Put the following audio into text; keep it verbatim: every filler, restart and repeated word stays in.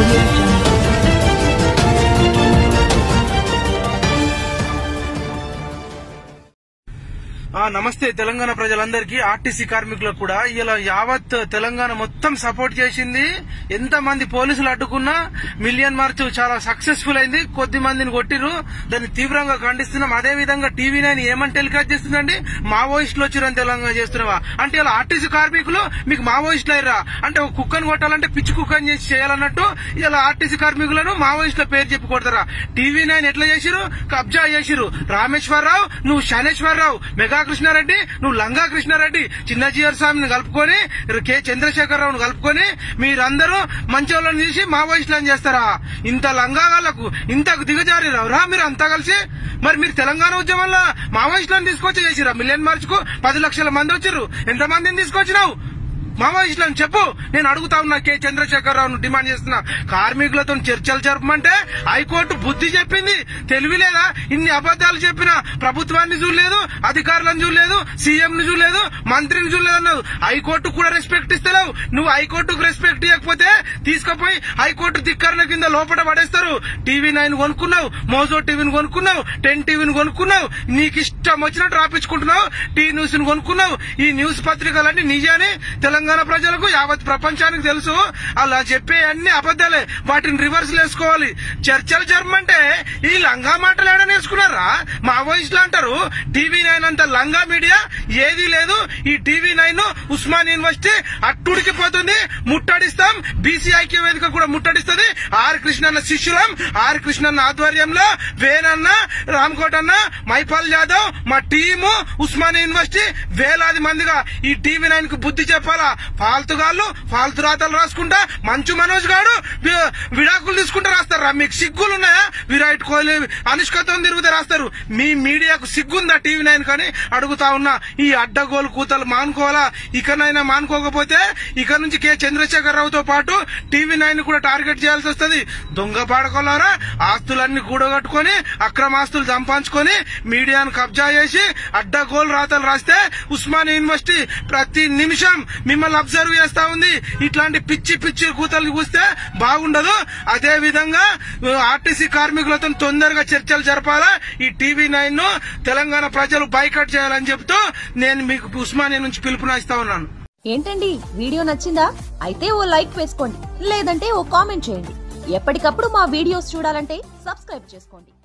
audio jungle. నమస్తే తెలంగాణ ప్రజలందరికీ RTC కార్మికులకు కూడా ఇలా యావత్ తెలంగాణ మొత్తం సపోర్ట్ చేసింది. ఎంత మంది పోలీసులు అడ్డుకున్నా మిలియన్ మార్చ్ చాలా సక్సెస్ఫుల్ అయింది. కొద్ది మందిని కొట్టిరు, దాన్ని తీవ్రంగా ఖండిస్తున్నాం. అదే విధంగా టీవీ నైన్ ఏమని టెలికాస్ట్ చేస్తుందండి, మావోయిస్టులు వచ్చిరని తెలంగాణ చేస్తున్నావా అంటే ఇలా ఆర్టీసీ కార్మికులు మీకు మావోయిస్టులు అయ్యారా అంటే ఒక కుక్కను కొట్టాలంటే పిచ్చి కుక్కని చేసి చేయాలన్నట్టు ఇలా ఆర్టీసీ కార్మికులను మావోయిస్టుల పేరు చెప్పి కొడతారా? టీవీ నైన్ ఎట్లా చేసిరు, కబ్జా చేసిరు. రామేశ్వరరావు నువ్వు శనేశ్వరరావు, మెగా కృష్ణారెడ్డి నువ్వు లంగా కృష్ణారెడ్డి, చిన్నజీఆర్ స్వామిని కలుపుకొని కె చంద్రశేఖరరావును కలుపుకొని మీరందరూ మంచోళ్ళని తీసి మావోయిస్టులను చేస్తారా? ఇంత లంగా వాళ్ళకు ఇంతకు దిగజారి రావురా మీరు అంతా కలిసి? మరి మీరు తెలంగాణ ఉద్యమంలో మావోయిస్టులను తీసుకొచ్చి చేసిరా? మిలియన్ మార్చ్ కు పది లక్షల మంది వచ్చారు, ఎంత మందిని తీసుకొచ్చినావు మావోయిస్టులను చెప్పు? నేను అడుగుతా ఉన్నా, కె చంద్రశేఖరరావును డిమాండ్ చేస్తున్నా. కార్మికులతో చర్చలు జరపమంటే హైకోర్టు బుద్ధి చెప్పింది, తెలివి లేదా? ఇన్ని అబద్దాలు చెప్పినా ప్రభుత్వాన్ని చూడలేదు, అధికారులను చూడలేదు, సీఎం ని చూడలేదు, మంత్రిని చూడలేదు అన్నావు. హైకోర్టు కూడా రెస్పెక్ట్ ఇస్తలేవు. నువ్వు హైకోర్టుకు రెస్పెక్ట్ ఇవ్వకపోతే తీసుకుపోయి హైకోర్టు ధిక్కరణ కింద లోపల పడేస్తారు. టీవీ నైన్ కొనుక్కున్నావు, మోజో టీవీని కొనుక్కున్నావు, టెన్ టీవీని కొనుక్కున్నావు, నీకు ఇష్టం వచ్చినట్టు రాపించుకుంటున్నావు. టీ న్యూస్ ని కొనుక్కున్నావు. ఈ న్యూస్ పత్రికలన్నీ నిజాన్ని తెలంగాణ ప్రజలకు యావత్ ప్రపంచానికి తెలుసు. అలా చెప్పే అన్ని అబద్దాలే, వాటిని రివర్స్ వేసుకోవాలి. చర్చలు జరపమంటే ఈ లంగా మాటలు ఏడా నేర్చుకున్నారా? మావోయిస్టులు అంటారు. టీవీ నైన్ అంత లంగా మీడియా ఏదీ లేదు. ఈ టీవీ నైన్ ఉస్మాన్ యూనివర్సిటీ అట్టుడికి పోతుంది, ముట్టడిస్తాం. బీసీ ఐక్య వేదిక కూడా ముట్టడిస్తుంది. ఆర్ కృష్ణన్న శిష్యులం, ఆర్ కృష్ణన్న ఆధ్వర్యంలో వేనన్న, రామ్కోట్ అన్న, మైపాల్ యాదవ్ మా టీము ఉస్మాన్ యూనివర్సిటీ వేలాది మందిగా ఈ టీవీ నైన్ కు బుద్ధి చెప్పాలా? ఫాల్తుగాళ్ళు ఫాల్తు రాతలు రాసుకుంటా మంచు మనోజ్ గాడు విడాకులు తీసుకుంటా రాస్తారా? మీకు సిగ్గులున్నాయా? విరాట్ కోహ్లీ అనుష్కతో తిరిగితే రాస్తారు. మీ మీడియాకు సిగ్గుందా టీవీ నైన్ కానీ అడుగుతా ఉన్నా. ఈ అడ్డగోలు కూతలు మానుకోవాలా? ఇకనైనా మానుకోకపోతే ఇక నుంచి కె చంద్రశేఖరరావుతో పాటు టీవీ నైన్ కూడా టార్గెట్ చేయాల్సి వస్తుంది. దొంగ పాడకోలారా, ఆస్తులన్నీ కూడగట్టుకుని అక్రమాస్తులు సంపాదించుకొని మీడియాను కబ్జా చేసి అడ్డగోలు రాతలు రాస్తే ఉస్మాన్ యూనివర్సిటీ ప్రతి నిమిషం మిమ్మల్ని అబ్జర్వ్ చేస్తా ఉంది. ఇట్లాంటి పిచ్చి పిచ్చి కూతలు కూస్తే బాగుండదు. అదే విధంగా ఆర్టీసీ కార్మికులతో తొందరగా చర్చలు జరపాలా. ఈ టీవీ నైన్ ను తెలంగాణ ప్రజలు బైకట్ చేయాలని చెబుతూ నేను మీకు ఉస్మానియా నుంచి పిలుపునిస్తా ఉన్నాను. ఏంటండి వీడియో నచ్చిందా? అయితే ఓ లైక్ వేసుకోండి, లేదంటే ఓ కామెంట్ చేయండి. ఎప్పటికప్పుడు మా వీడియోస్ చూడాలంటే సబ్స్క్రైబ్ చేసుకోండి.